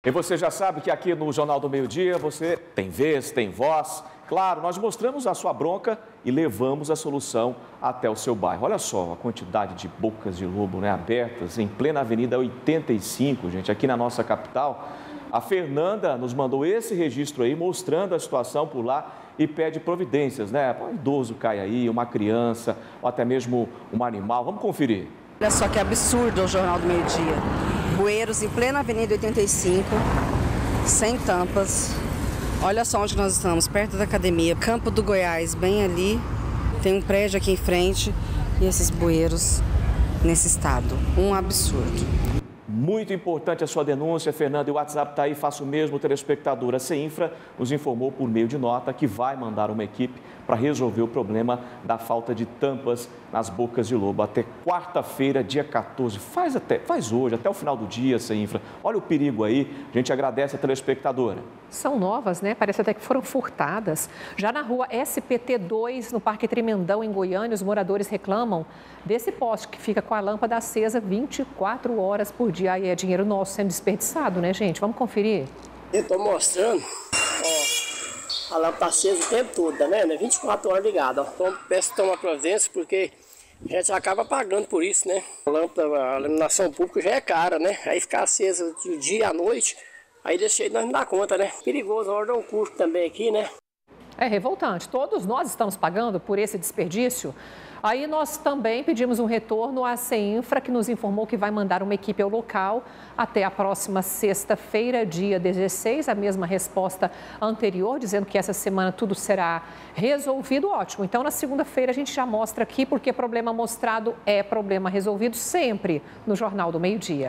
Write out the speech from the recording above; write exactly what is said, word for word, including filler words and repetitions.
E você já sabe que aqui no Jornal do Meio-Dia você tem vez, tem voz. Claro, nós mostramos a sua bronca e levamos a solução até o seu bairro. Olha só a quantidade de bocas de lobo, né, abertas em plena Avenida oitenta e cinco, gente, aqui na nossa capital. A Fernanda nos mandou esse registro aí, mostrando a situação por lá e pede providências, né? Um idoso cai aí, uma criança, ou até mesmo um animal. Vamos conferir. Olha só que absurdo o Jornal do Meio-Dia. Bueiros em plena Avenida oitenta e cinco, sem tampas. Olha só onde nós estamos, perto da academia. Campo do Goiás, bem ali. Tem um prédio aqui em frente e esses bueiros nesse estado. Um absurdo. Muito importante a sua denúncia, Fernanda, e o WhatsApp está aí, faça o mesmo, telespectador. A CEINFRA nos informou por meio de nota que vai mandar uma equipe para resolver o problema da falta de tampas nas bocas de lobo até quarta-feira, dia quatorze. Faz, até, faz hoje, até o final do dia, CEINFRA. Olha o perigo aí, a gente agradece a telespectadora. São novas, né? Parece até que foram furtadas. Já na rua S P T dois, no Parque Tremendão, em Goiânia, os moradores reclamam desse poste que fica com a lâmpada acesa vinte e quatro horas por dia. Aí é dinheiro nosso sendo desperdiçado, né, gente? Vamos conferir. Eu estou mostrando, ó, a lâmpada acesa o tempo todo, tá vendo? vinte e quatro horas ligada, ó. Então, peço que tome providência, porque a gente acaba pagando por isso, né? A lâmpada, a iluminação pública já é cara, né? Aí ficar acesa de dia à noite, aí desse jeito nós não dá conta, né? Perigoso, a hora dá um custo também aqui, né? É revoltante. Todos nós estamos pagando por esse desperdício. Aí nós também pedimos um retorno à CEINFRA, que nos informou que vai mandar uma equipe ao local até a próxima sexta-feira, dia dezesseis. A mesma resposta anterior, dizendo que essa semana tudo será resolvido. Ótimo. Então, na segunda-feira, a gente já mostra aqui, porque problema mostrado é problema resolvido sempre no Jornal do Meio-Dia.